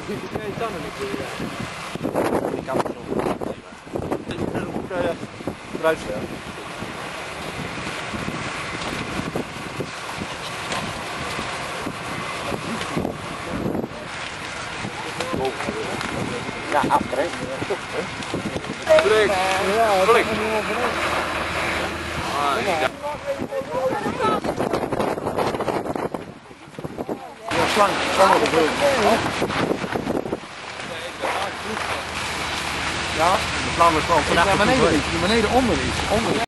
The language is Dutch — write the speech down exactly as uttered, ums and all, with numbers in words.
Nee, dan niet. Ik kan het zo. Het is ook eruit stellen. Ja, aftrek. Breek. Ja, blik. Slang, slang op de brug. Ja, de slang is gewoon vanaf beneden, beneden onder is. Onder is.